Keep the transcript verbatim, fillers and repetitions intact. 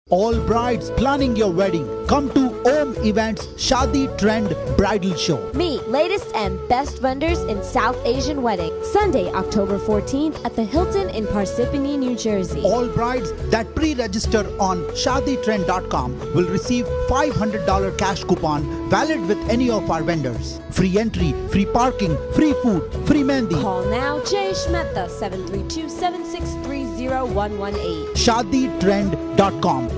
All brides planning your wedding, come to Om Events Shadi Trend Bridal Show. Meet latest and best vendors in South Asian wedding. Sunday, October fourteenth at the Hilton in Parsippany, New Jersey. All brides that pre-register on shadi trend dot com will receive five hundred dollars cash coupon valid with any of our vendors. Free entry, free parking, free food, free mehndi. Call now Jayesh Mehta seven three two, seven six three zero one one eight. shadi trend dot com.